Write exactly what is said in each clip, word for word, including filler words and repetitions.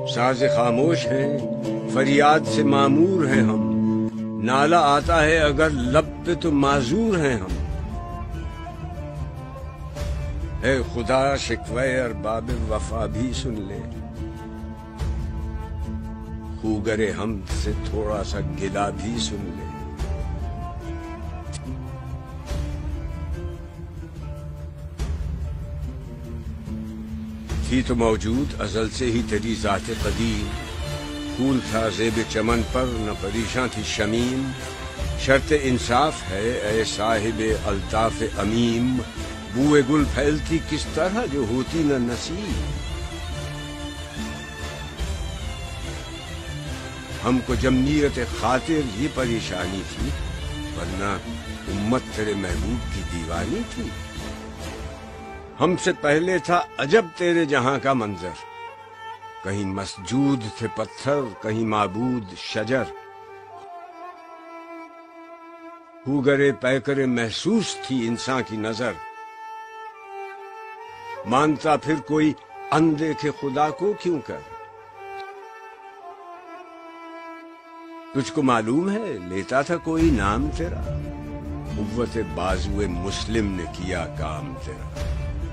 ساز خاموش ہیں فریاد سے معمور ہیں ہم، نالا آتا ہے اگر لب پہ تو معذور ہیں ہم۔ اے خدا شکوے ارباب وفا بھی سن لے، خوگر ہم سے تھوڑا سا گلا بھی سن لے۔ تھی تو موجود ازل سے ہی تیری ذات قدیم، پھول تھا زیب چمن پر نہ پریشاں تھی شمیم، شرط انصاف ہے اے صاحب الطاف امیم، بوئے گل پھیلتی کس طرح جو ہوتی نہ نسیم۔ ہم کو جمعیت خاطر یہ پریشانی تھی، ورنہ امت تیرے محبوب کی دیوانی تھی۔ ہم سے پہلے تھا عجب تیرے جہاں کا منظر، کہیں مسجود تھے پتھر کہیں معبود شجر، خوگرے پیکرے محسوس تھی انسان کی نظر، مانتا پھر کوئی اندیکھے خدا کو کیوں کر۔ تجھ کو معلوم ہے لیتا تھا کوئی نام تیرا، قوت بازوئے مسلم نے کیا کام تیرا۔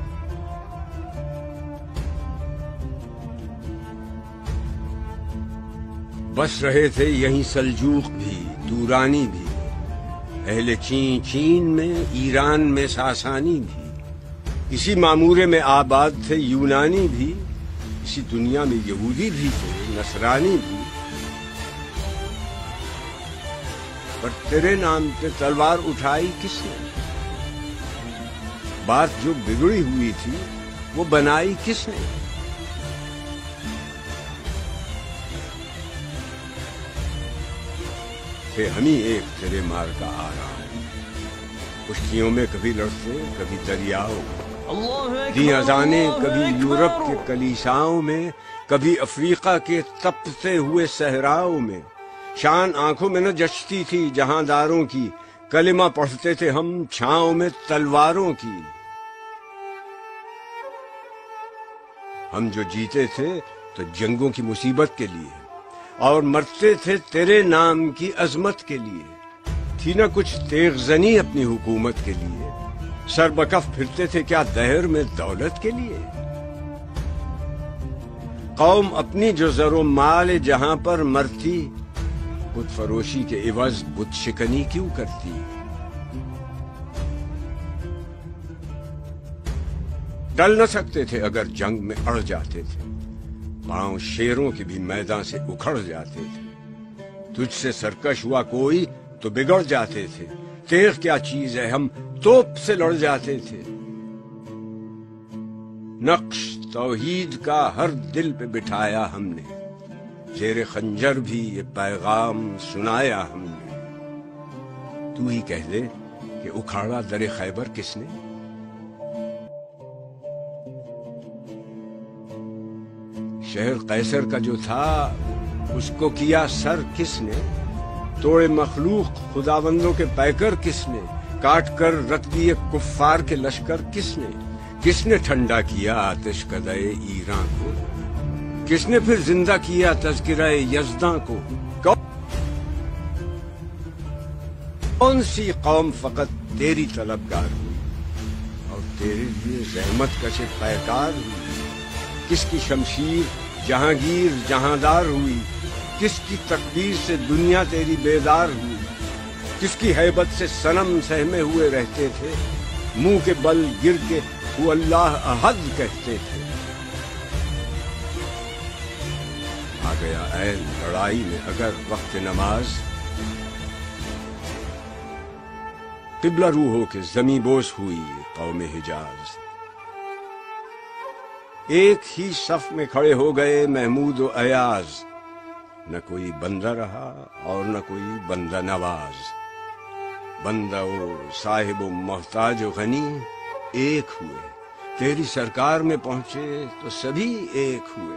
بس رہے تھے یہیں سلجوق بھی دورانی بھی، اہل چین چین میں ایران میں ساسانی بھی، اسی معمورے میں آباد تھے یونانی بھی، اسی دنیا میں یہودی بھی تھے نصرانی بھی، پر تیرے نام پہ تلوار اٹھائی کس نے؟ بات جو بگڑی ہوئی تھی وہ بنائی کس نے؟ تھے ہم ہی ایک تیرے مار کا آرام، خشکیوں میں کبھی لڑتے کبھی دریاؤں، دی اذانیں کبھی یورپ کے کلیساؤں میں، کبھی افریقہ کے تپتے ہوئے صحراؤں میں، شان آنکھوں میں نہ جچتی تھی جہاں داروں کی، کلمہ پڑھتے تھے ہم چھاؤں میں تلواروں کی۔ ہم جو جیتے تھے تو جنگوں کی مصیبت کے لیے، اور مرتے تھے تیرے نام کی عظمت کے لیے، تھی نہ کچھ تیغ زنی اپنی حکومت کے لیے، سر بکف پھرتے تھے کیا دہر میں دولت کے لیے۔ قوم اپنی جو زر و مال جہاں پر مرتی، بت فروشی کے عوض بت شکنی کیوں کرتی۔ ٹل نہ سکتے تھے اگر جنگ میں اڑ جاتے تھے، پاؤں شیروں کے بھی میدان سے اکھڑ جاتے تھے، تجھ سے سرکش ہوا کوئی تو بگڑ جاتے تھے، تیغ کیا چیز ہے ہم توپ سے لڑ جاتے تھے۔ نقش توحید کا ہر دل پہ بٹھایا ہم نے، زیر خنجر بھی یہ پیغام سنایا ہم نے۔ تو ہی کہہ دے کہ اکھاڑا در خیبر کس نے؟ شہر قیصر کا جو تھا اس کو کیا سر کس نے؟ توڑے مخلوق خداوندوں کے پیکر کس نے؟ کاٹ کر رکھ دیے کفار کے لشکر کس نے؟ کس نے ٹھنڈا کیا آتش کدے ایران کو؟ کس نے پھر زندہ کیا تذکرہ یزداں کو؟ کون سی قوم فقط تیری طلبگار ہوئی اور تیرے لیے زحمت کش پیکار ہوئی؟ کس کی شمشیر جہانگیر جہاندار ہوئی؟ کس کی تقدیر سے دنیا تیری بیدار ہوئی؟ کس کی ہیبت سے صنم سہمے ہوئے رہتے تھے، منہ کے بل گر کے وہ اللہ احد کہتے تھے؟ آ گیا عین لڑائی میں اگر وقت نماز، قبلہ رو ہو کے زمیں بوس ہوئی قوم حجاز۔ ایک ہی صف میں کھڑے ہو گئے محمود و ایاز، نہ کوئی بندہ رہا اور نہ کوئی بندہ نواز، بندہ و صاحب و محتاج و غنی ایک ہوئے، تیری سرکار میں پہنچے تو سبھی ایک ہوئے۔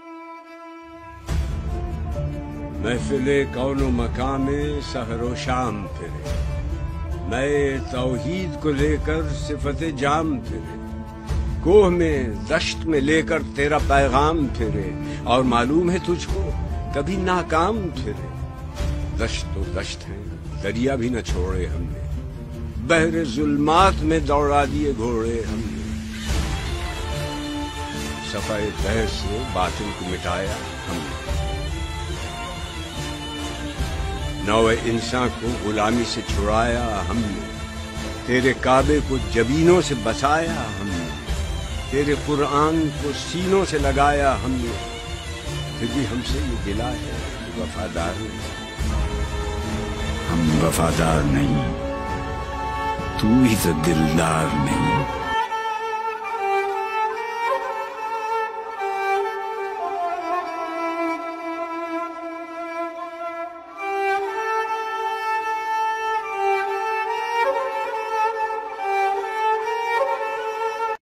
محفل کون و مقام میں سحر و شام پھرے، میں توحید کو لے کر صفت جام پھرے، کوہ میں دشت میں لے کر تیرا پیغام پھرے، اور معلوم ہے تجھ کو کبھی ناکام پھرے۔ دشت تو دشت ہیں، دریا بھی نہ چھوڑے ہم نے، بحر ظلمات میں دوڑا دیے گھوڑے ہم نے۔ صفائے بحر سے باطل کو مٹایا ہم نے، نوع انسان کو غلامی سے چھڑایا ہم نے، تیرے کعبے کو جبینوں سے بسایا ہم نے، تیرے قرآن کو سینوں سے لگایا ہم نے۔ پھر بھی ہم سے یہ گلہ ہے کہ وفادار نہیں، ہم وفادار نہیں، تو ہی تو دلدار نہیں۔